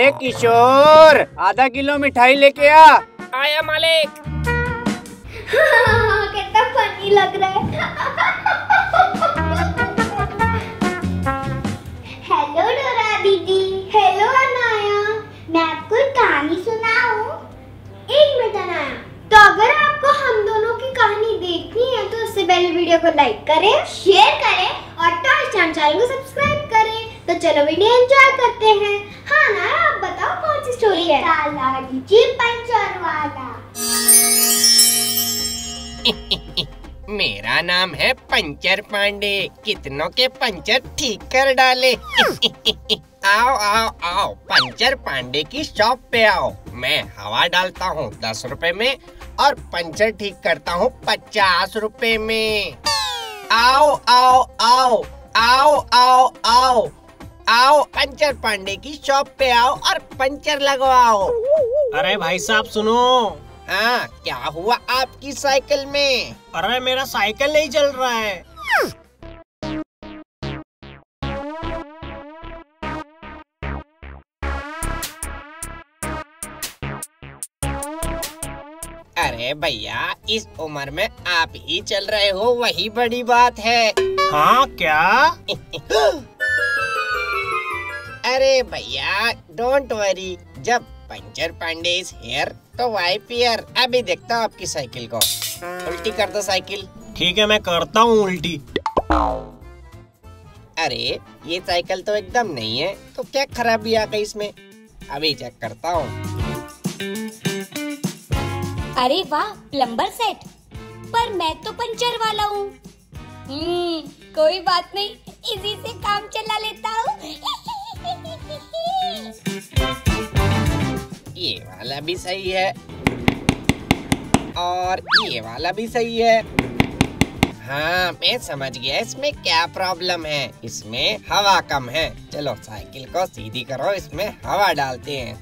किशोर, आधा किलो मिठाई लेके आ। आया मालिक। कितना फनी लग रहा है। हेलो डोरा दीदी। हेलो अनाया, मैं आपको एक कहानी सुनाऊं? एक मिनट अनाया, तो अगर आपको हम दोनों की कहानी देखनी है तो उससे पहले वीडियो को लाइक करें, शेयर करें और टॉय स्टार चैनल को सब्सक्राइब करें। तो चलो वीडियो एंजॉय करते हैं। हाँ अनाया, आप बताओ कौन सी स्टोरी है? जी पंचर वाला। मेरा नाम है पंचर पांडे, कितनों के पंचर ठीक कर डाले। आओ आओ आओ, पंचर पांडे की शॉप पे आओ। मैं हवा डालता हूँ 10 रुपए में और पंचर ठीक करता हूँ 50 रुपए में। आओ आओ आओ आओ आओ आओ आओ, पंचर पांडे की शॉप पे आओ और पंचर लगवाओ। अरे भाई साहब सुनो। हाँ, क्या हुआ आपकी साइकिल में? अरे मेरा साइकिल नहीं चल रहा है। अरे भैया, इस उम्र में आप ही चल रहे हो वही बड़ी बात है। हाँ क्या? अरे भैया डोंट वरी, जब पंचर पांडे इज हियर तो वाइप हियर। अभी देखता हूँ आपकी साइकिल को। उल्टी कर दो साइकिल। ठीक है, मैं करता हूँ उल्टी। अरे ये साइकिल तो एकदम नहीं है, तो क्या खराबी आ गई इसमें? अभी चेक करता हूँ। अरे वाह, प्लम्बर सेट। पर मैं तो पंचर वाला हूँ। कोई बात नहीं, इसी से काम चला लेता हूँ। ये वाला भी सही है और ये वाला भी सही है। हाँ, मैं समझ गया इसमें क्या प्रॉब्लम है। इसमें हवा कम है। चलो साइकिल को सीधी करो, इसमें हवा डालते हैं।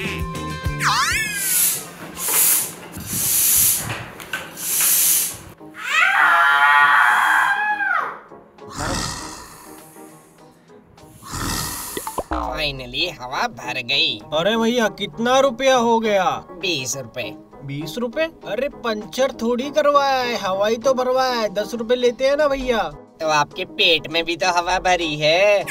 फाइनली हवा भर गई। अरे भैया कितना रुपया हो गया? 20 रुपए। 20 रुपए? अरे पंचर थोड़ी करवाया है, हवाई तो भरवाया है। 10 रुपए लेते हैं ना भैया। तो आपके पेट में भी तो हवा भरी है।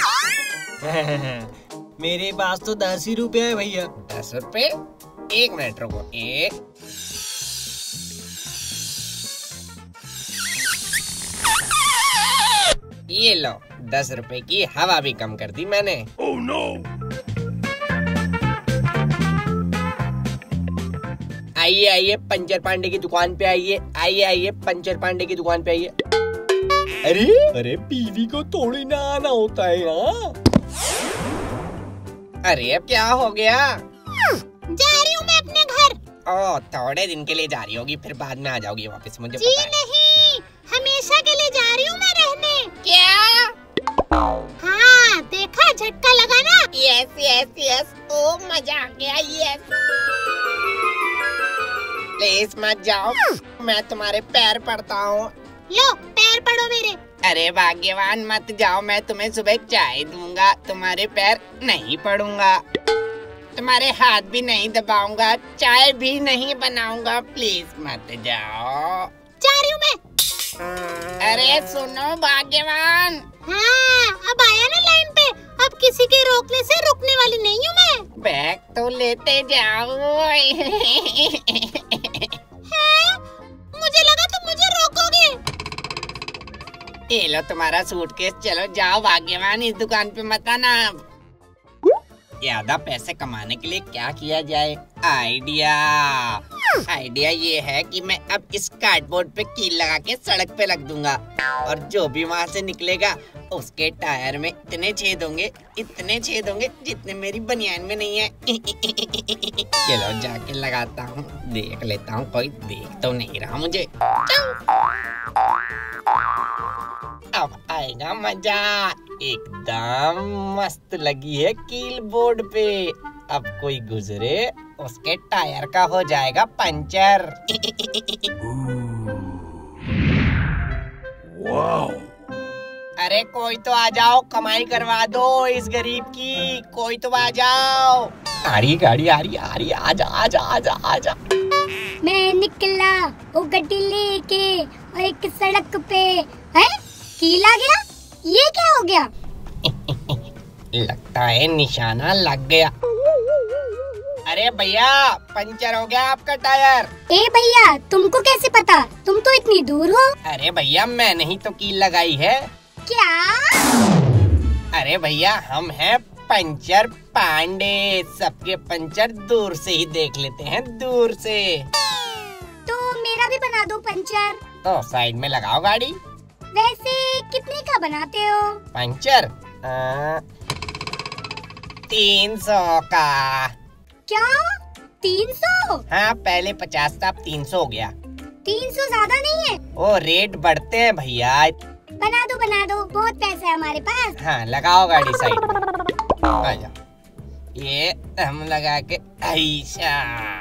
मेरे पास तो 10 ही रुपया है भैया। 10 रुपए? 1 मिनट रुको। ये लो, 10 रुपए की हवा भी कम कर दी मैंने। Oh, no! आइए आइए पंचर पांडे की दुकान पे आइए। आइए आइए पंचर पांडे की दुकान पे आइए। अरे अरे, बीवी को थोड़ी ना आना होता है यहाँ। अरे अब क्या हो गया? जा रही हूँ मैं अपने घर। ओह, थोड़े दिन के लिए जा रही होगी, फिर बाद में आ जाओगी वापस, मुझे जी पता है। नहीं, हमेशा के लिए जा रही हूँ मैं रहने। क्या? हाँ, देखा, झटका लगा ना। यस यस यस, ओ मजा आ गया। यस, प्लीज मत जाओ, मैं तुम्हारे पैर पड़ता हूँ। लो, पैर पड़ो मेरे। अरे भाग्यवान, मत जाओ, मैं तुम्हें सुबह चाय दूंगा, तुम्हारे पैर नहीं पड़ूंगा, तुम्हारे हाथ भी नहीं दबाऊंगा, चाय भी नहीं बनाऊंगा। प्लीज मत जाओ। जा रही हूँ मैं। अरे सुनो भाग्यवान। हाँ, अब आया ना लाइन पे। अब किसी के रोकने से रुकने वाली नहीं हूँ मैं। बैग तो लेते जाओ। मुझे लगा तुम मुझे रोकोगे। ये लो तुम्हारा सूटकेस, चलो जाओ भाग्यवान, इस दुकान पे मत आना। ज्यादा पैसे कमाने के लिए क्या किया जाए? आइडिया ये है कि मैं अब इस कार्डबोर्ड पे कील लगा के सड़क पे रख दूंगा और जो भी वहाँ से निकलेगा उसके टायर में इतने छेद होंगे जितने मेरी बनियान में नहीं है। चलो जाके लगाता हूँ, देख लेता हूँ कोई देख तो नहीं रहा मुझे। अब आएगा मजा। एकदम मस्त लगी है कील बोर्ड पे। अब कोई गुजरे उसके टायर का हो जाएगा पंचर। वाओ! अरे कोई तो आ जाओ, कमाई करवा दो इस गरीब की, कोई तो आ जाओ। आ रही गाड़ी, आ रही, आजा आजा आजा आजा। मैं निकला वो गड्डी लेके और एक सड़क पे है कीला गया। ये क्या हो गया? लगता है निशाना लग गया। अरे भैया, पंचर हो गया आपका टायर। ए भैया, तुमको कैसे पता? तुम तो इतनी दूर हो। अरे भैया, मैंने ही तो कील लगाई है। क्या? अरे भैया, हम हैं पंचर पांडे, सबके पंचर दूर से ही देख लेते हैं, दूर से। तो मेरा भी बना दो पंचर। तो साइड में लगाओ गाड़ी। वैसे कितने का बनाते हो? पंचर 300 का। क्या 300? हाँ, पहले 50 था, अब 300 हो गया। 300 ज्यादा नहीं है? ओ, रेट बढ़ते हैं भैया। बना दो, बहुत पैसा है हमारे पास। हाँ, लगाओ गाड़ी साइड में। आ जाओ। ये हम लगा के ऐसा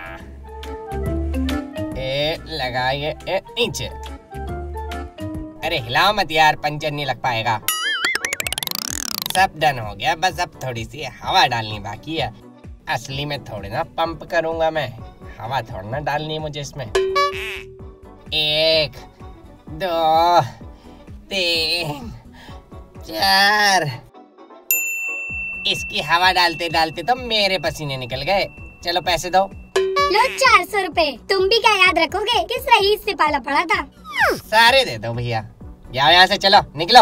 लगाइए नीचे। अरे हिलाओ मत यार, पंचर नहीं लग पाएगा। सब डन हो गया, बस अब थोड़ी सी हवा डालनी बाकी है। असली में थोड़ी ना पंप करूंगा मैं, हवा थोड़ी ना डालनी है मुझे इसमें। 1 2 3 4। इसकी हवा डालते डालते तो मेरे पसीने निकल गए। चलो पैसे दो। लो 400 रुपए। तुम भी क्या याद रखोगे किस रईस से पाला पड़ा था? सारे दे दो भैया। जाओ यहाँ से, चलो निकलो।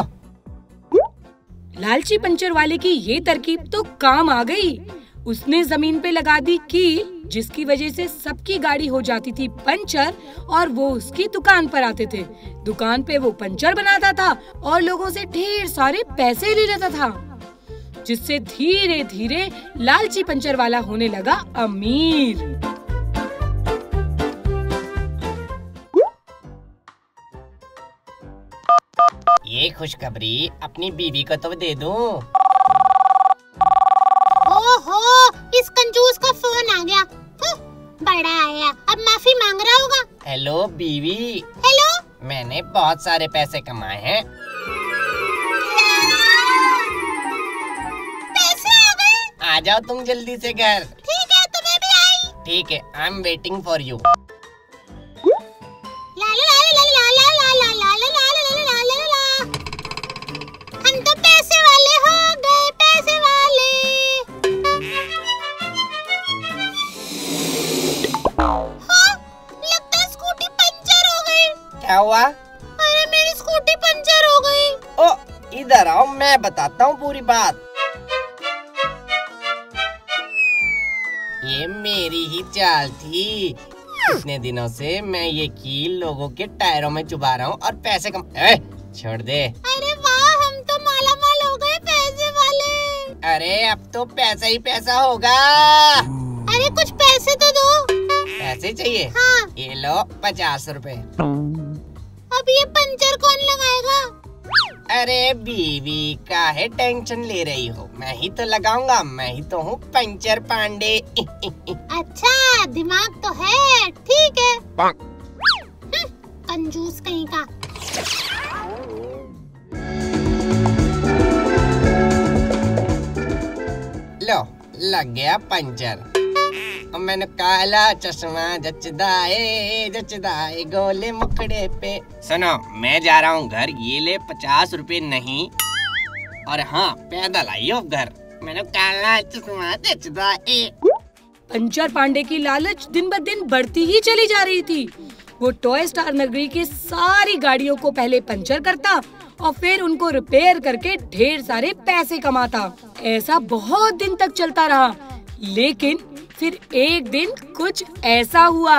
लालची पंचर वाले की ये तरकीब तो काम आ गई। उसने जमीन पे लगा दी कील, जिसकी वजह से सबकी गाड़ी हो जाती थी पंचर और वो उसकी दुकान पर आते थे। दुकान पे वो पंचर बनाता था और लोगों से ढेर सारे पैसे ले लेता था, जिससे धीरे धीरे लालची पंचर वाला होने लगा अमीर। ये खुशखबरी अपनी बीवी को तो दे दूं। ओहो, इस कंजूस का फोन आ गया। बड़ा आया, अब माफी मांग रहा होगा। हेलो बीवी। हेलो। मैंने बहुत सारे पैसे कमाए हैं। पैसे आ गए? आ जाओ तुम जल्दी से घर। ठीक है, तुम्हें भी आई। ठीक है, I am waiting for you. हम तो पैसे वाले हो गए, पैसे वाले। हाँ, लगता है स्कूटी पंचर हो गई। क्या हुआ? अरे मेरी स्कूटी पंचर हो गई। ओ, इधर आओ, मैं बताता हूँ पूरी बात। ये मेरी ही चाल थी। इतने दिनों से मैं ये कील लोगों के टायरों में चुभा रहा हूँ और पैसे छोड़ दे। अरे वाह, हम तो माला माल हो गए, पैसे वाले। अरे अब तो पैसा ही पैसा होगा। अरे कुछ पैसे तो दो। पैसे चाहिए? हाँ। ये लो 50 रुपए। अब ये पंचर कौन लगाएगा? अरे बीवी, काहे टेंशन ले रही हो? मैं ही तो लगाऊंगा, मैं ही तो हूँ पंचर पांडे। अच्छा, दिमाग तो है। ठीक है। कंजूस कहीं का। लो, लग गया पंचर। अब मैंने काला चश्मा जचदाए गोले मुखड़े पे। सुनो, मैं जा रहा हूँ घर। ये ले 50 रुपए नहीं, और हाँ, पैदल आइयो घर। मैंने काला चश्मा जचदाए। पंचर पांडे की लालच दिन ब दिन बढ़ती ही चली जा रही थी। वो टॉय स्टार नगरी की सारी गाड़ियों को पहले पंचर करता और फिर उनको रिपेयर करके ढेर सारे पैसे कमाता। ऐसा बहुत दिन तक चलता रहा, लेकिन फिर एक दिन कुछ ऐसा हुआ।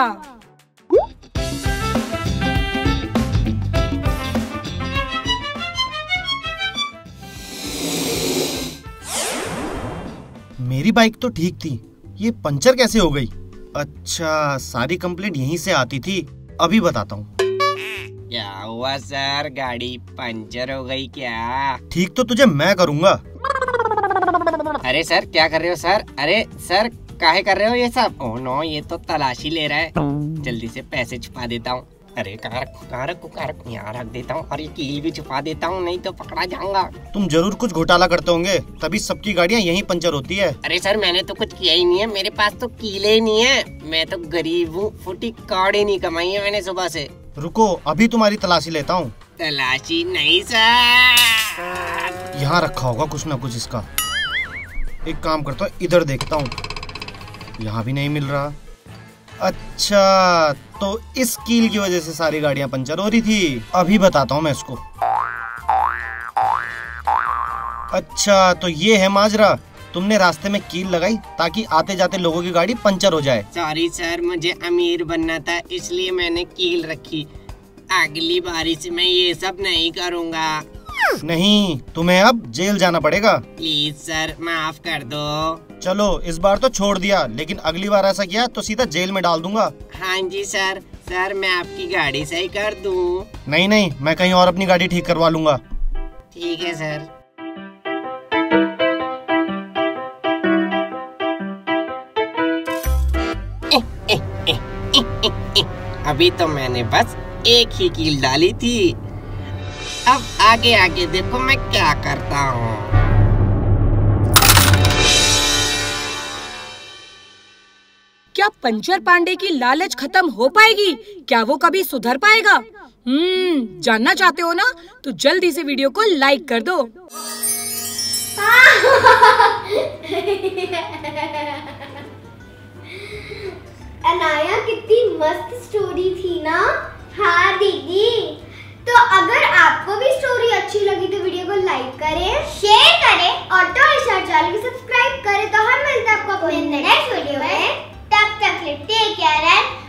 मेरी बाइक तो ठीक थी, ये पंचर कैसे हो गई? अच्छा, सारी कंप्लेंट यहीं से आती थी। अभी बताता हूँ। क्या हुआ सर? गाड़ी पंचर हो गई क्या? ठीक तो तुझे मैं करूँगा। अरे सर, क्या कर रहे हो सर? अरे सर, काहे कर रहे हो ये सब? ओह नो, ये तो तलाशी ले रहा है। जल्दी से पैसे छुपा देता हूँ। अरे कार को यहाँ रख देता हूँ और ये कील भी छुपा देता हूँ, नहीं तो पकड़ा जाऊंगा। तुम जरूर कुछ घोटाला करते होंगे, तभी सबकी गाड़ियाँ यहीं पंचर होती है। अरे सर मैंने तो कुछ किया ही नहीं है, मेरे पास तो कीले ही नहीं है, मैं तो गरीब हूँ, फुटी कौड़ी नहीं कमाई है मैंने सुबह से। रुको अभी तुम्हारी तलाशी लेता हूँ। तलाशी नहीं सर, यहाँ रखा होगा कुछ ना कुछ इसका। एक काम करता हूँ, इधर देखता हूँ, यहाँ भी नहीं मिल रहा। अच्छा तो इस कील की वजह से सारी गाड़ियाँ पंचर हो रही थी। अभी बताता हूँ मैं इसको। अच्छा तो ये है माजरा, तुमने रास्ते में कील लगाई ताकि आते जाते लोगों की गाड़ी पंचर हो जाए। सॉरी सर, मुझे अमीर बनना था इसलिए मैंने कील रखी, अगली बारी से मैं ये सब नहीं करूँगा। नहीं, तुम्हें अब जेल जाना पड़ेगा। प्लीज सर माफ कर दो। चलो इस बार तो छोड़ दिया, लेकिन अगली बार ऐसा किया तो सीधा जेल में डाल दूंगा। हाँ जी सर, सर मैं आपकी गाड़ी सही कर दूं? नहीं नहीं, मैं कहीं और अपनी गाड़ी ठीक करवा लूंगा। ठीक है सर। अभी तो मैंने बस एक ही कील डाली थी, अब आगे आगे देखो मैं क्या करता हूँ। क्या पंचर पांडे की लालच खत्म हो पाएगी? क्या वो कभी सुधर पाएगा? जानना चाहते हो ना, तो जल्दी से वीडियो को लाइक कर दो। अनाया कितनी मस्त स्टोरी थी ना। हाँ दीदी, तो अगर आपको भी स्टोरी अच्छी लगी तो वीडियो को लाइक करें, शेयर करें और चैनल को सब्सक्राइब करें। तो हम मिलते हैं आपको अपने नेक्स्ट वीडियो में। तब तक टेक केयर एंड